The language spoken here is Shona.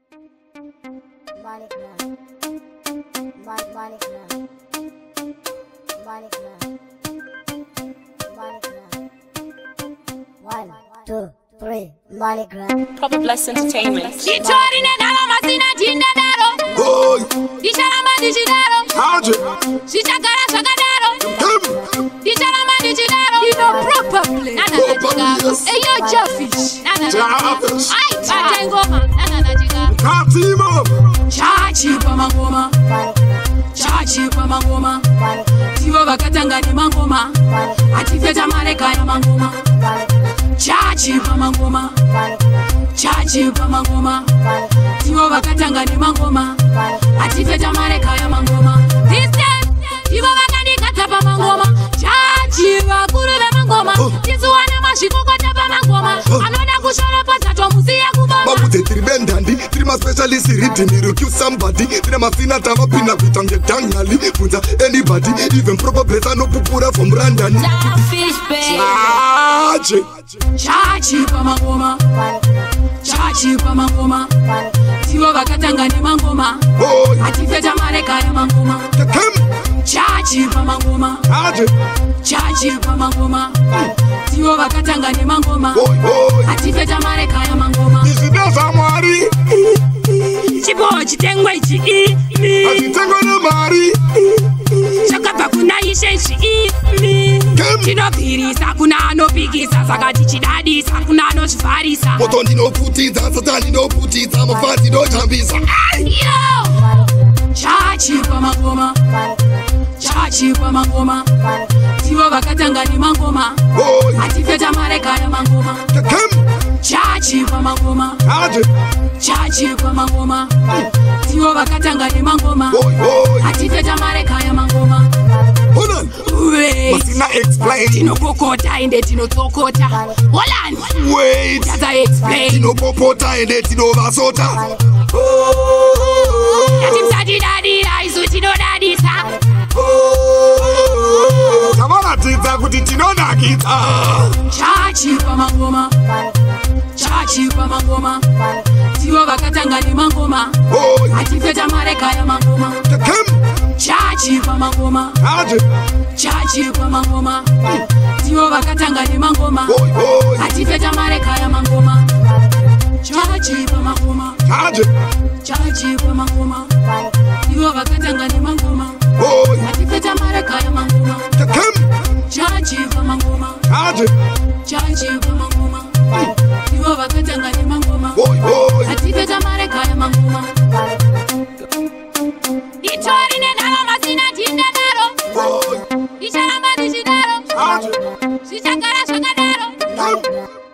One, two, three, Maligram. Proper Bless Entertainment. Chachi pa mangoma Tivo vakatanga ni mangoma Atifeta mareka ya mangoma Chachi pa mangoma Chachi pa mangoma Tivo vakatanga ni mangoma Atifeta mareka ya mangoma This time Tivo vakandikata pa mangoma Chachi vakuru ve mangoma Tizuwana mashikokota pa mangoma Anoda kushora pasato musia kubama Mabute tribendandi Trima specialist reading you kill somebody Trima fina tava pina vitange dangali Punta anybody Even proper blesser no pupura from Randani Chachi Chachi pa mangoma Chachi pa mangoma Tivo vakatanga ni mangoma Atifeta mareka ya mangoma Chachi pa mangoma Chachi pa mangoma Tivo vakatanga ni mangoma Atifeta mareka ya mangoma Isidaza mwari Chipo chitengwa ichi Asitengwa na mari Chakapa kuna ishenshi Chinopirisa kuna anopikisa Saka tichidadisa kuna anochifarisa Moto ndinoputidza satani ndinoputidza mafati ndotambisa Yo! Chachi pa mangoma Chachi pa mangoma Tivo vakatanga ni mangoma Atifeta mareka ya mangoma Chachi pa mangoma Chachi pa mangoma Tivo vakatanga ni mangoma Atifeta mareka ya mangoma Masina explain Tino kokota inde tino tokota Holland Wait Tata explain Tino popota inde tino vasota Yatim sadi dadi raisu tino dadi sa Kamana tita kuti tino nakita Chachi pa mangoma Chachi pa mangoma Tivo vakatanga ni mangoma Atifeta mareka ya mangoma Chachi pa mangoma Chachi pa mangoma Tivo vakatanga ni mangoma Atifeta mareka ya mangoma Chachi pa mangoma Chachi pa mangoma Tivo vakatanga ni mangoma Atifeta mareka ya mangoma Chachi pa mangoma Chachi pa mangoma Tivo vakatanga ni mangoma Atifeta mareka ya mangoma Itori nedalo masina tindedaro Icharamba dichidaro Sichakara shakadaro